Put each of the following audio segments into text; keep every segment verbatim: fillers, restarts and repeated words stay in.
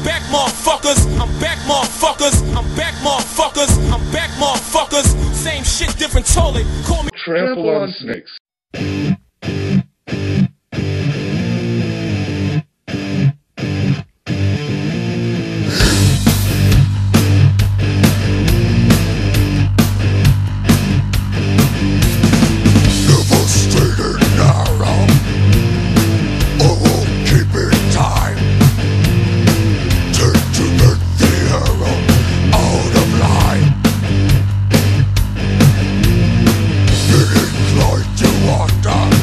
back, motherfuckers. I'm back, motherfuckers. I'm back, motherfuckers. I'm back, motherfuckers. Same shit, different toilet. Call me Trample on snakes. Devastating narrow, I won't keep it tight. Take to the hero, out of line. It inclined to wander.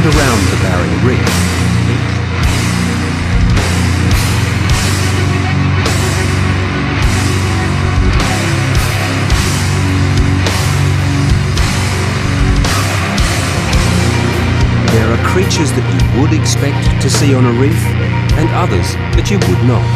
around the Barrier Reef. There are creatures that you would expect to see on a reef, and others that you would not.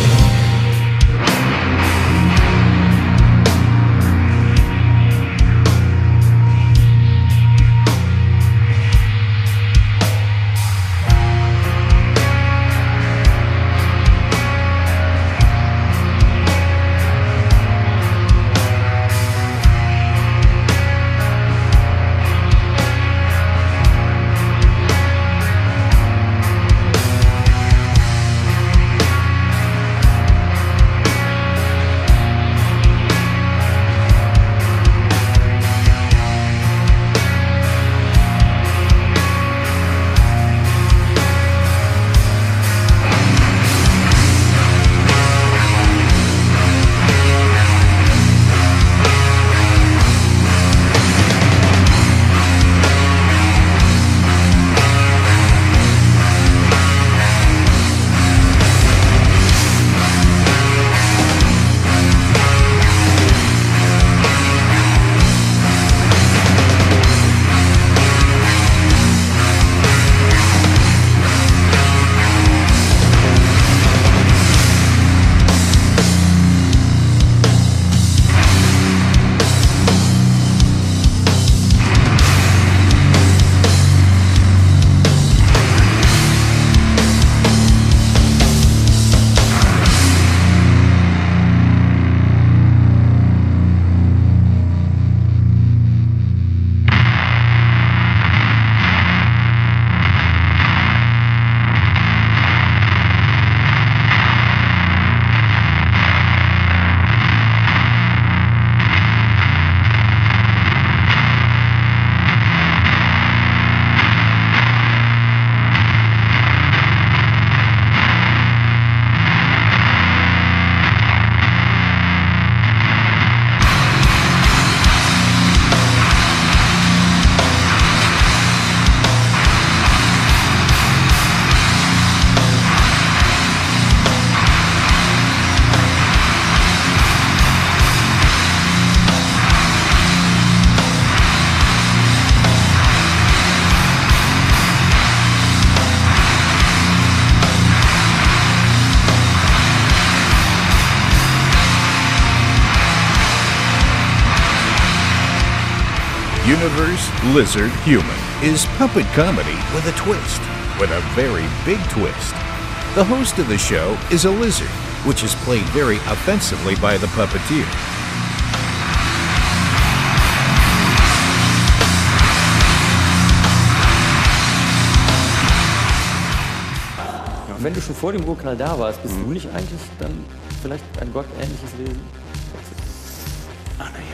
Universe Lizard Human is puppet comedy with a twist, with a very big twist. The host of the show is a lizard, which is played very offensively by the puppeteer. Wenn du schon vor dem Urknall da warst, bist mhm. du nicht eigentlich dann vielleicht ein gottähnliches Wesen? Ah, naja.